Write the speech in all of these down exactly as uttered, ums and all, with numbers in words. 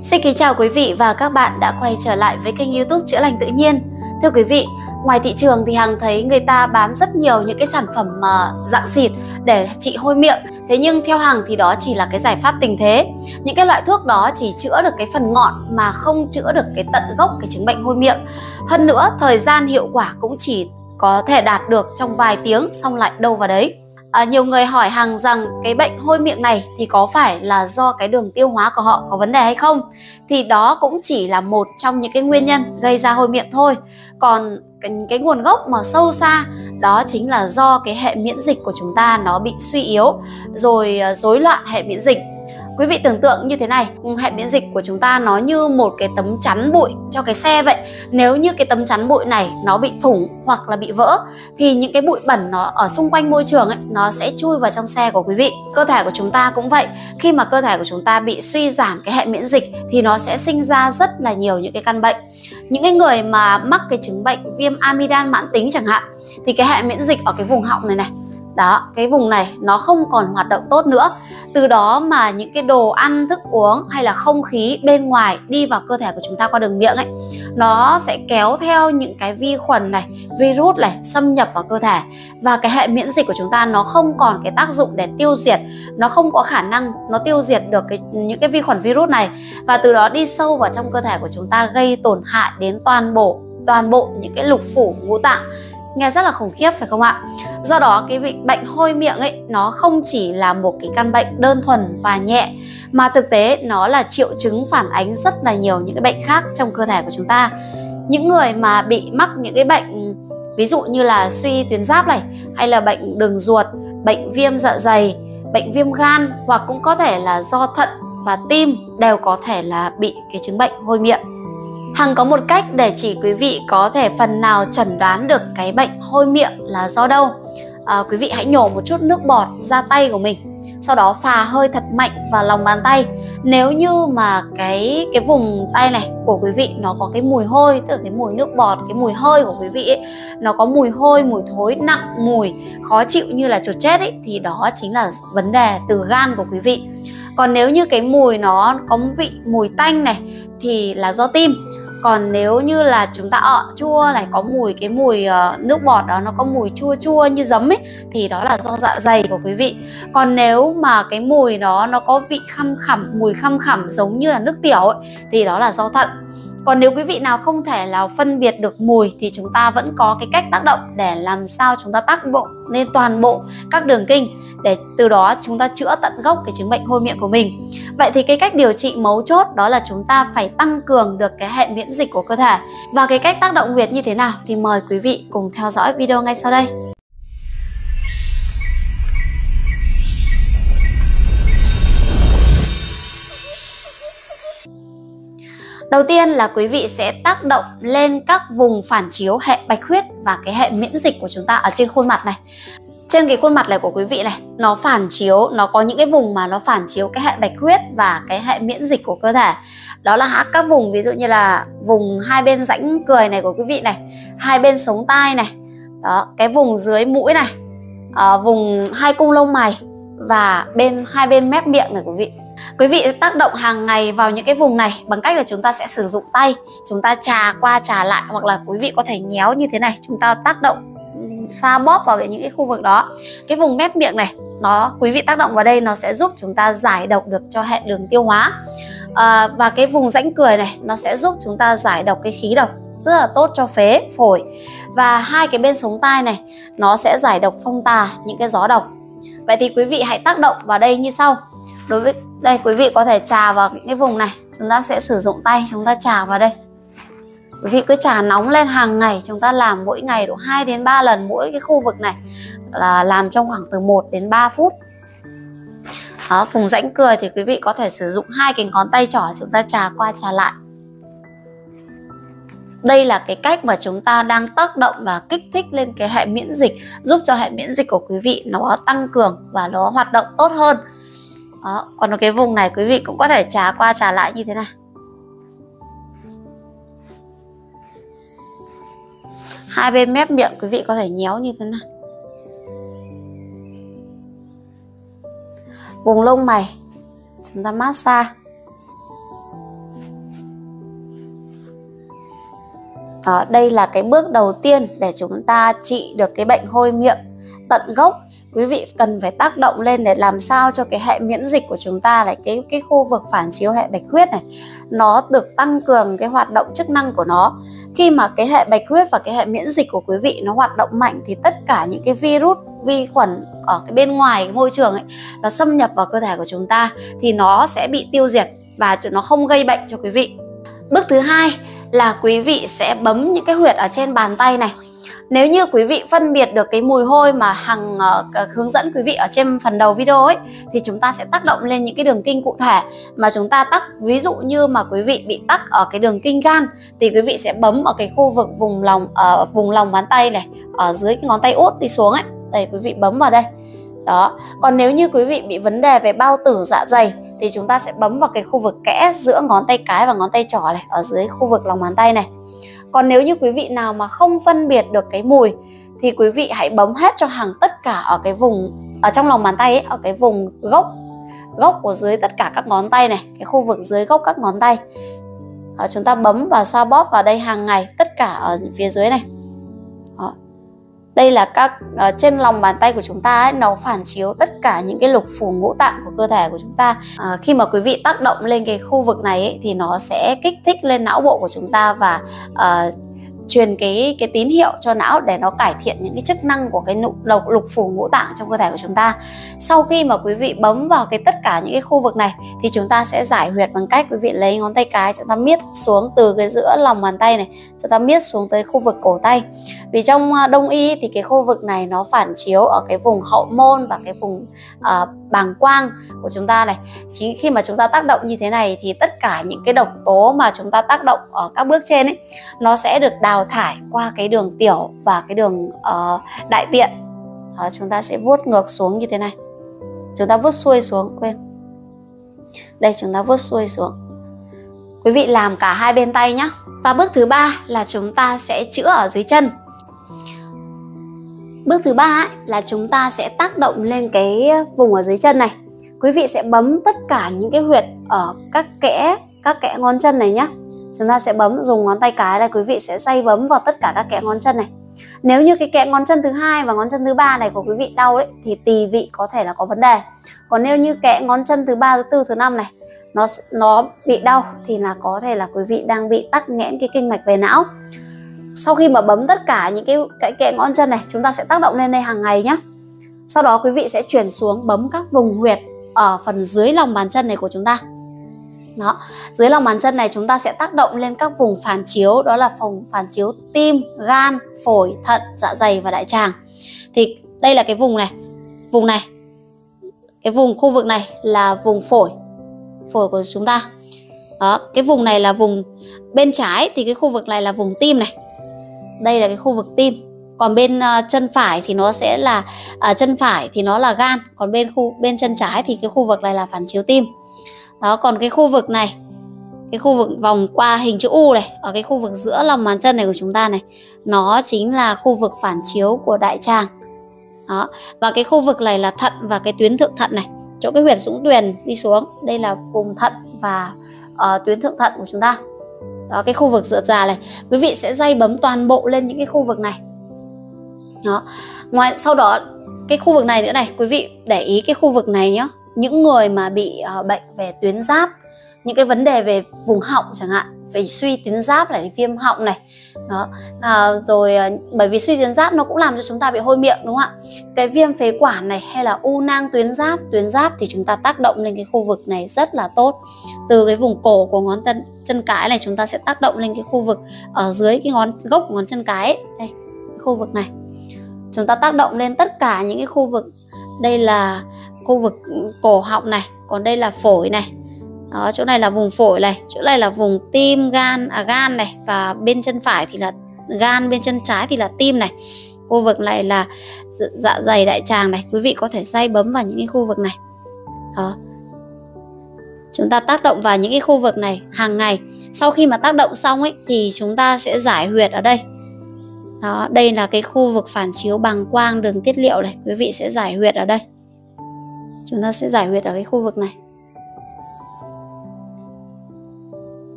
Xin kính chào quý vị và các bạn đã quay trở lại với kênh YouTube Chữa Lành Tự Nhiên. Thưa quý vị, ngoài thị trường thì Hằng thấy người ta bán rất nhiều những cái sản phẩm uh, dạng xịt để trị hôi miệng. Thế nhưng theo Hằng thì đó chỉ là cái giải pháp tình thế. Những cái loại thuốc đó chỉ chữa được cái phần ngọn mà không chữa được cái tận gốc cái chứng bệnh hôi miệng. Hơn nữa, thời gian hiệu quả cũng chỉ có thể đạt được trong vài tiếng xong lại đâu vào đấy. À, nhiều người hỏi Hằng rằng cái bệnh hôi miệng này thì có phải là do cái đường tiêu hóa của họ có vấn đề hay không? Thì đó cũng chỉ là một trong những cái nguyên nhân gây ra hôi miệng thôi. Còn cái, cái nguồn gốc mà sâu xa đó chính là do cái hệ miễn dịch của chúng ta nó bị suy yếu, rồi rối loạn hệ miễn dịch. Quý vị tưởng tượng như thế này, hệ miễn dịch của chúng ta nó như một cái tấm chắn bụi cho cái xe vậy. Nếu như cái tấm chắn bụi này nó bị thủng hoặc là bị vỡ thì những cái bụi bẩn nó ở xung quanh môi trường ấy, nó sẽ chui vào trong xe của quý vị. Cơ thể của chúng ta cũng vậy. Khi mà cơ thể của chúng ta bị suy giảm cái hệ miễn dịch thì nó sẽ sinh ra rất là nhiều những cái căn bệnh. Những cái người mà mắc cái chứng bệnh viêm amidan mãn tính chẳng hạn, thì cái hệ miễn dịch ở cái vùng họng này này, đó, cái vùng này nó không còn hoạt động tốt nữa. Từ đó mà những cái đồ ăn, thức uống hay là không khí bên ngoài đi vào cơ thể của chúng ta qua đường miệng ấy, nó sẽ kéo theo những cái vi khuẩn này, virus này xâm nhập vào cơ thể. Và cái hệ miễn dịch của chúng ta nó không còn cái tác dụng để tiêu diệt, nó không có khả năng nó tiêu diệt được cái, những cái vi khuẩn virus này. Và từ đó đi sâu vào trong cơ thể của chúng ta, gây tổn hại đến toàn bộ, toàn bộ những cái lục phủ ngũ tạng. Nghe rất là khủng khiếp phải không ạ? Do đó cái bệnh hôi miệng ấy nó không chỉ là một cái căn bệnh đơn thuần và nhẹ, mà thực tế nó là triệu chứng phản ánh rất là nhiều những cái bệnh khác trong cơ thể của chúng ta. Những người mà bị mắc những cái bệnh ví dụ như là suy tuyến giáp này, hay là bệnh đường ruột, bệnh viêm dạ dày, bệnh viêm gan, hoặc cũng có thể là do thận và tim, đều có thể là bị cái chứng bệnh hôi miệng. Hằng có một cách để chỉ quý vị có thể phần nào chẩn đoán được cái bệnh hôi miệng là do đâu. à, Quý vị hãy nhổ một chút nước bọt ra tay của mình, sau đó phà hơi thật mạnh vào lòng bàn tay. Nếu như mà cái cái vùng tay này của quý vị nó có cái mùi hôi, tức là cái mùi nước bọt, cái mùi hơi của quý vị ấy, nó có mùi hôi, mùi thối nặng, mùi khó chịu như là chuột chết ấy, thì đó chính là vấn đề từ gan của quý vị. Còn nếu như cái mùi nó có vị mùi tanh này thì là do tim. Còn nếu như là chúng ta ọ chua này, có mùi cái mùi uh, nước bọt đó nó có mùi chua chua như giấm ấy, thì đó là do dạ dày của quý vị. Còn nếu mà cái mùi đó nó có vị khăm khẳm, mùi khăm khẳm giống như là nước tiểu ấy, thì đó là do thận. Còn nếu quý vị nào không thể nào phân biệt được mùi thì chúng ta vẫn có cái cách tác động để làm sao chúng ta tác động lên toàn bộ các đường kinh, để từ đó chúng ta chữa tận gốc cái chứng bệnh hôi miệng của mình. Vậy thì cái cách điều trị mấu chốt đó là chúng ta phải tăng cường được cái hệ miễn dịch của cơ thể. Và cái cách tác động huyệt như thế nào thì mời quý vị cùng theo dõi video ngay sau đây. Đầu tiên là quý vị sẽ tác động lên các vùng phản chiếu hệ bạch huyết và cái hệ miễn dịch của chúng ta ở trên khuôn mặt này. Trên cái khuôn mặt này của quý vị này, nó phản chiếu, nó có những cái vùng mà nó phản chiếu cái hệ bạch huyết và cái hệ miễn dịch của cơ thể. Đó là các vùng ví dụ như là vùng hai bên rãnh cười này của quý vị này, hai bên sống tai này, đó, cái vùng dưới mũi này, à, vùng hai cung lông mày và bên hai bên mép miệng này của quý vị. Quý vị tác động hàng ngày vào những cái vùng này bằng cách là chúng ta sẽ sử dụng tay, chúng ta chà qua chà lại, hoặc là quý vị có thể nhéo như thế này, chúng ta tác động xoa bóp vào những cái khu vực đó. Cái vùng mép miệng này, nó quý vị tác động vào đây nó sẽ giúp chúng ta giải độc được cho hệ đường tiêu hóa. à, Và cái vùng rãnh cười này nó sẽ giúp chúng ta giải độc cái khí độc, rất là tốt cho phế, phổi. Và hai cái bên sống tai này nó sẽ giải độc phong tà, những cái gió độc. Vậy thì quý vị hãy tác động vào đây như sau. Đối với đây, quý vị có thể chà vào những cái vùng này, chúng ta sẽ sử dụng tay chúng ta chà vào đây. Quý vị cứ chà nóng lên hàng ngày, chúng ta làm mỗi ngày độ hai đến ba lần mỗi cái khu vực này, là làm trong khoảng từ một đến ba phút. Đó, vùng rãnh cười thì quý vị có thể sử dụng hai cái ngón tay trỏ chúng ta chà qua chà lại. Đây là cái cách mà chúng ta đang tác động và kích thích lên cái hệ miễn dịch, giúp cho hệ miễn dịch của quý vị nó tăng cường và nó hoạt động tốt hơn. Đó, còn ở cái vùng này quý vị cũng có thể chà qua chà lại như thế này. Hai bên mép miệng quý vị có thể nhéo như thế này. Vùng lông mày chúng ta massage. Đó, đây là cái bước đầu tiên để chúng ta trị được cái bệnh hôi miệng tận gốc. Quý vị cần phải tác động lên để làm sao cho cái hệ miễn dịch của chúng ta này, cái cái khu vực phản chiếu hệ bạch huyết này, nó được tăng cường cái hoạt động chức năng của nó. Khi mà cái hệ bạch huyết và cái hệ miễn dịch của quý vị nó hoạt động mạnh thì tất cả những cái virus, vi khuẩn ở cái bên ngoài cái môi trường ấy, nó xâm nhập vào cơ thể của chúng ta thì nó sẽ bị tiêu diệt và nó không gây bệnh cho quý vị. Bước thứ hai là quý vị sẽ bấm những cái huyệt ở trên bàn tay này. Nếu như quý vị phân biệt được cái mùi hôi mà Hằng uh, hướng dẫn quý vị ở trên phần đầu video ấy, thì chúng ta sẽ tác động lên những cái đường kinh cụ thể mà chúng ta tắc. Ví dụ như mà quý vị bị tắc ở cái đường kinh gan thì quý vị sẽ bấm ở cái khu vực vùng lòng, ở uh, vùng lòng bàn tay này, ở dưới cái ngón tay út đi xuống ấy. Đây, quý vị bấm vào đây. Đó. Còn nếu như quý vị bị vấn đề về bao tử dạ dày thì chúng ta sẽ bấm vào cái khu vực kẽ giữa ngón tay cái và ngón tay trỏ này, ở dưới khu vực lòng bàn tay này. Còn nếu như quý vị nào mà không phân biệt được cái mùi thì quý vị hãy bấm hết cho Hằng tất cả ở cái vùng, ở trong lòng bàn tay ấy, ở cái vùng gốc gốc của dưới tất cả các ngón tay này, cái khu vực dưới gốc các ngón tay. Đó, chúng ta bấm và xoa bóp vào đây hàng ngày, tất cả ở phía dưới này. Đó. Đây là các uh, trên lòng bàn tay của chúng ta ấy, nó phản chiếu tất cả những cái lục phủ ngũ tạng của cơ thể của chúng ta. uh, Khi mà quý vị tác động lên cái khu vực này ấy, thì nó sẽ kích thích lên não bộ của chúng ta và uh, truyền cái cái tín hiệu cho não để nó cải thiện những cái chức năng của cái lục, lục, lục phủ ngũ tạng trong cơ thể của chúng ta. Sau khi mà quý vị bấm vào cái tất cả những cái khu vực này thì chúng ta sẽ giải huyệt bằng cách quý vị lấy ngón tay cái, chúng ta miết xuống từ cái giữa lòng bàn tay này, chúng ta miết xuống tới khu vực cổ tay. Vì trong Đông y thì cái khu vực này nó phản chiếu ở cái vùng hậu môn và cái vùng uh, bàng quang của chúng ta này. Khi, khi mà chúng ta tác động như thế này thì tất cả những cái độc tố mà chúng ta tác động ở các bước trên ấy, nó sẽ được đào thải qua cái đường tiểu và cái đường uh, đại tiện. Đó, chúng ta sẽ vuốt ngược xuống như thế này. Chúng ta vuốt xuôi xuống, quên. Đây, chúng ta vuốt xuôi xuống. Quý vị làm cả hai bên tay nhé. Và bước thứ ba là chúng ta sẽ chữa ở dưới chân. Bước thứ ba ấy, là chúng ta sẽ tác động lên cái vùng ở dưới chân này. Quý vị sẽ bấm tất cả những cái huyệt ở các kẽ các kẽ ngón chân này nhé. Chúng ta sẽ bấm, dùng ngón tay cái này, quý vị sẽ day bấm vào tất cả các kẽ ngón chân này. Nếu như cái kẽ ngón chân thứ hai và ngón chân thứ ba này của quý vị đau đấy thì tỳ vị có thể là có vấn đề. Còn nếu như kẽ ngón chân thứ ba, thứ tư, thứ năm này nó nó bị đau thì là có thể là quý vị đang bị tắc nghẽn cái kinh mạch về não. Sau khi mà bấm tất cả những cái, cái kẽ ngón chân này, chúng ta sẽ tác động lên đây hàng ngày nhé. Sau đó quý vị sẽ chuyển xuống bấm các vùng huyệt ở phần dưới lòng bàn chân này của chúng ta. Đó, dưới lòng bàn chân này chúng ta sẽ tác động lên các vùng phản chiếu, đó là vùng phản chiếu tim, gan, phổi, thận, dạ dày và đại tràng. Thì đây là cái vùng này, vùng này, cái vùng khu vực này là vùng phổi, phổi của chúng ta. Đó, cái vùng này là vùng bên trái thì cái khu vực này là vùng tim này. Đây là cái khu vực tim. Còn bên uh, chân phải thì nó sẽ là uh, chân phải thì nó là gan, còn bên khu bên chân trái thì cái khu vực này là phản chiếu tim. Đó, còn cái khu vực này, cái khu vực vòng qua hình chữ U này, ở cái khu vực giữa lòng bàn chân này của chúng ta này, nó chính là khu vực phản chiếu của đại tràng. Đó, và cái khu vực này là thận và cái tuyến thượng thận này, chỗ cái huyệt Dũng Tuyền đi xuống, đây là vùng thận và uh, tuyến thượng thận của chúng ta. Đó, cái khu vực rượt già này, quý vị sẽ day bấm toàn bộ lên những cái khu vực này. Đó, ngoài sau đó cái khu vực này nữa này, quý vị để ý cái khu vực này nhá. Những người mà bị uh, bệnh về tuyến giáp, những cái vấn đề về vùng họng chẳng hạn, về suy tuyến giáp này, viêm họng này. Đó, à, rồi bởi vì suy tuyến giáp nó cũng làm cho chúng ta bị hôi miệng, đúng không ạ? Cái viêm phế quản này hay là u nang tuyến giáp, tuyến giáp thì chúng ta tác động lên cái khu vực này rất là tốt. Từ cái vùng cổ của ngón chân chân cái này chúng ta sẽ tác động lên cái khu vực ở dưới cái ngón gốc của ngón chân cái ấy. Đây, cái khu vực này. Chúng ta tác động lên tất cả những cái khu vực. Đây là khu vực cổ họng này, còn đây là phổi này. Đó, chỗ này là vùng phổi này, chỗ này là vùng tim, gan, à gan này, và bên chân phải thì là gan, bên chân trái thì là tim này. Khu vực này là dạ dày, đại tràng này, quý vị có thể day bấm vào những cái khu vực này. Đó. Chúng ta tác động vào những cái khu vực này hàng ngày. Sau khi mà tác động xong ấy thì chúng ta sẽ giải huyệt ở đây. Đó, đây là cái khu vực phản chiếu bàng quang, đường tiết niệu này, quý vị sẽ giải huyệt ở đây. Chúng ta sẽ giải huyệt ở cái khu vực này.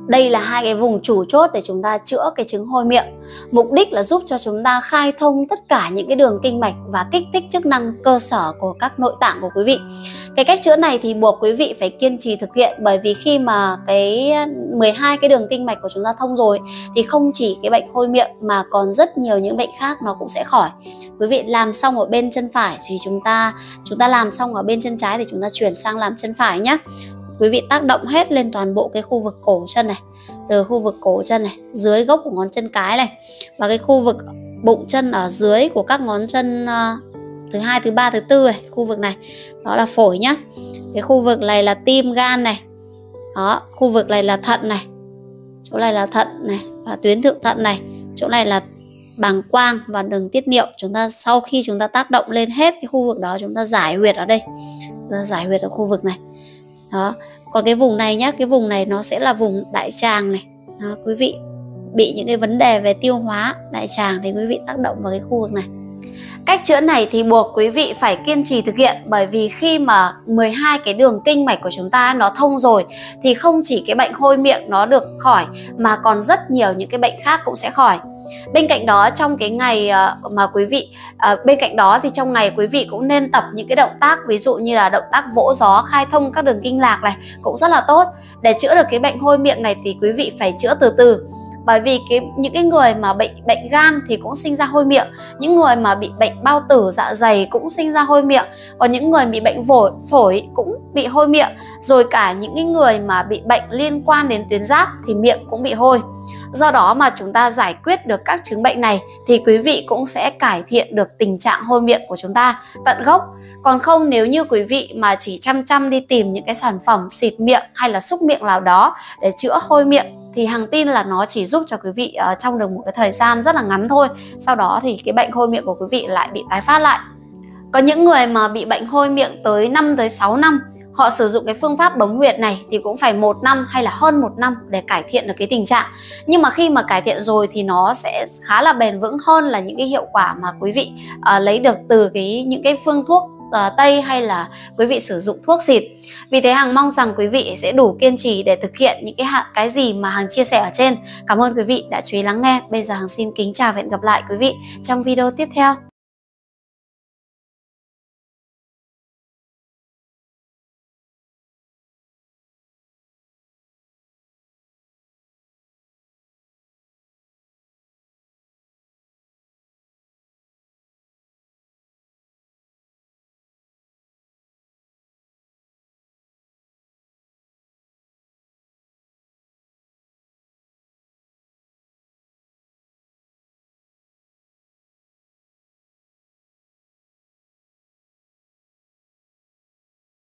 Đây là hai cái vùng chủ chốt để chúng ta chữa cái chứng hôi miệng. Mục đích là giúp cho chúng ta khai thông tất cả những cái đường kinh mạch và kích thích chức năng cơ sở của các nội tạng của quý vị. Cái cách chữa này thì buộc quý vị phải kiên trì thực hiện, bởi vì khi mà cái mười hai cái đường kinh mạch của chúng ta thông rồi thì không chỉ cái bệnh hôi miệng mà còn rất nhiều những bệnh khác nó cũng sẽ khỏi. Quý vị làm xong ở bên chân phải thì chúng ta chúng ta làm xong ở bên chân trái thì chúng ta chuyển sang làm chân phải nhé. Quý vị tác động hết lên toàn bộ cái khu vực cổ chân này, từ khu vực cổ chân này, dưới gốc của ngón chân cái này, và cái khu vực bụng chân ở dưới của các ngón chân uh, thứ hai, thứ ba, thứ tư này, khu vực này đó là phổi nhá. Cái khu vực này là tim, gan này. Đó, khu vực này là thận này. Chỗ này là thận này và tuyến thượng thận này. Chỗ này là bàng quang và đường tiết niệu. Chúng ta sau khi chúng ta tác động lên hết cái khu vực đó, chúng ta giải huyệt ở đây. Chúng ta giải huyệt ở khu vực này. Đó, còn cái vùng này nhá, cái vùng này nó sẽ là vùng đại tràng này. Đó, quý vị bị những cái vấn đề về tiêu hóa, đại tràng thì quý vị tác động vào cái khu vực này. Cách chữa này thì buộc quý vị phải kiên trì thực hiện, bởi vì khi mà mười hai cái đường kinh mạch của chúng ta nó thông rồi thì không chỉ cái bệnh hôi miệng nó được khỏi mà còn rất nhiều những cái bệnh khác cũng sẽ khỏi. Bên cạnh đó trong cái ngày mà quý vị à, bên cạnh đó thì trong ngày quý vị cũng nên tập những cái động tác, ví dụ như là động tác vỗ gió khai thông các đường kinh lạc này cũng rất là tốt. Để chữa được cái bệnh hôi miệng này thì quý vị phải chữa từ từ. Bởi vì cái những cái người mà bệnh bệnh gan thì cũng sinh ra hôi miệng, những người mà bị bệnh bao tử dạ dày cũng sinh ra hôi miệng, còn những người bị bệnh phổi phổi cũng bị hôi miệng, rồi cả những cái người mà bị bệnh liên quan đến tuyến giáp thì miệng cũng bị hôi. Do đó mà chúng ta giải quyết được các chứng bệnh này thì quý vị cũng sẽ cải thiện được tình trạng hôi miệng của chúng ta tận gốc. Còn không, nếu như quý vị mà chỉ chăm chăm đi tìm những cái sản phẩm xịt miệng hay là xúc miệng nào đó để chữa hôi miệng thì Hằng tin là nó chỉ giúp cho quý vị uh, trong được một cái thời gian rất là ngắn thôi. Sau đó thì cái bệnh hôi miệng của quý vị lại bị tái phát lại. Có những người mà bị bệnh hôi miệng tới năm tới sáu năm, họ sử dụng cái phương pháp bấm huyệt này thì cũng phải một năm hay là hơn một năm để cải thiện được cái tình trạng. Nhưng mà khi mà cải thiện rồi thì nó sẽ khá là bền vững hơn là những cái hiệu quả mà quý vị uh, lấy được từ cái những cái phương thuốc uh, Tây hay là quý vị sử dụng thuốc xịt. Vì thế Hằng mong rằng quý vị sẽ đủ kiên trì để thực hiện những cái cái gì mà Hằng chia sẻ ở trên. Cảm ơn quý vị đã chú ý lắng nghe. Bây giờ Hằng xin kính chào và hẹn gặp lại quý vị trong video tiếp theo.